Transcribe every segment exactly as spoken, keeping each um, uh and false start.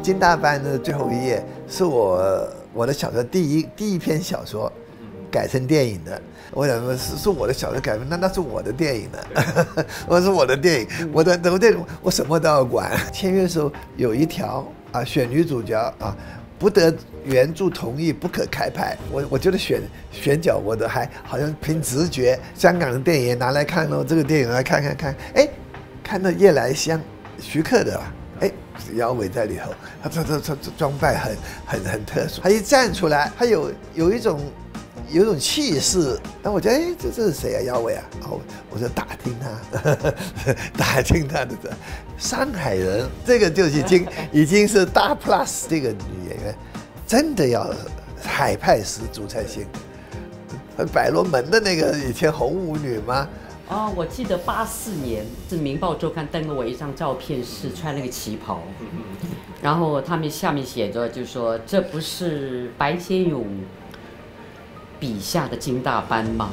金大班的最后一页是我我的小说第一第一篇小说改成电影的。我想说是是我的小说改编，那那是我的电影呢。我是我的电影，我的我的我什么都要管。签约的时候有一条啊，选女主角啊，不得原著同意不可开拍。我我觉得选选角我的还好像凭直觉，香港的电影拿来看喽，这个电影来看看看，哎，看到夜来香，徐克的吧。哎，姚伟在里头，他他他他装扮很很很特殊，他一站出来，他有有一种有一种气势。那我觉得，哎，这这是谁啊？姚伟啊？哦，我就打听他，打听他的上海人，这个就已经已经是大 plus。这个女演员真的要海派十足才行。百罗门的那个以前红舞女吗？ 哦，我记得八四年是《明报周刊》登了我一张照片，是穿那个旗袍，然后他们下面写着，就说这不是白先勇笔下的金大班吗？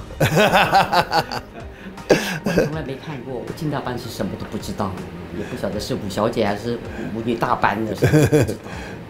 我从来没看过，金大班是什么都不知道，也不晓得是五小姐还是舞女大班的，不知道。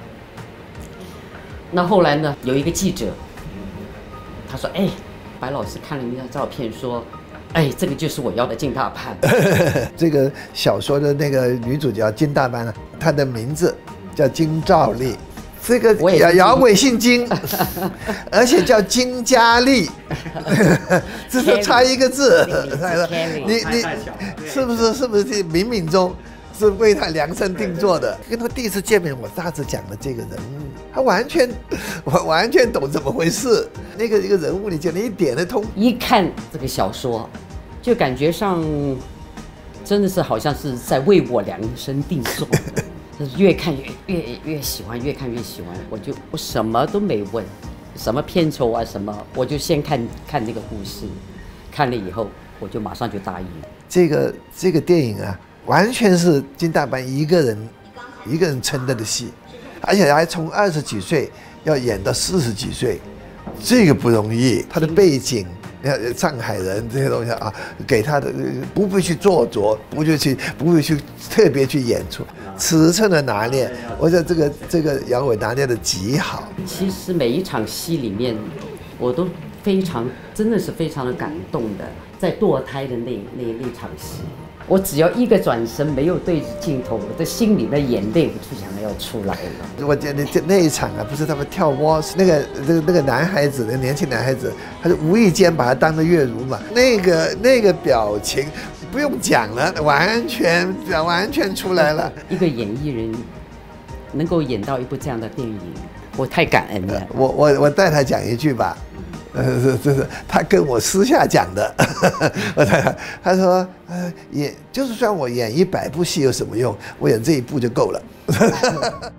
那后来呢，有一个记者，他说：“哎，白老师看了那张照片，说。”哎，这个就是我要的金大班。 这个小说的那个女主角金大班，她的名字叫金兆丽。这个姚姚伟姓金，而且叫金佳丽，只是差一个字。你你是不是是不是冥冥中是为他量身定做的？跟他第一次见面，我大致讲了这个人物，他完全我完全懂怎么回事。那个一个人物，你讲的一点得通。 一看这个小说，就感觉上真的是好像是在为我量身定做的。就是越看越越越喜欢，越看越喜欢。我就我什么都没问，什么片酬啊什么，我就先看看这个故事，看了以后我就马上就答应。 这个这个电影啊，完全是金大班一个人一个人撑的的戏，而且还从二十几岁要演到四十几岁，这个不容易。他的背景。上海人这些东西啊，给他的不必去做作，不必去不必去特别去演出，尺寸的拿捏，我觉得这个这个杨伟拿捏的极好。 其实每一场戏里面，我都非常真的是非常的感动的，在堕胎的那那那场戏。我只要一个转身，没有对着镜头，我的心里的眼泪就想要出来了。 我觉得这那一场啊，不是他们跳蛙，那个那个那个男孩子，那个年轻男孩子，他就无意间把他当了月如嘛，那个那个表情不用讲了，完全完全出来了。 一个演艺人能够演到一部这样的电影，我太感恩了。 我我我带他讲一句吧。呃，这是他跟我私下讲的。我他他说，呃，演就是算我演一百部戏有什么用？我演这一部就够了。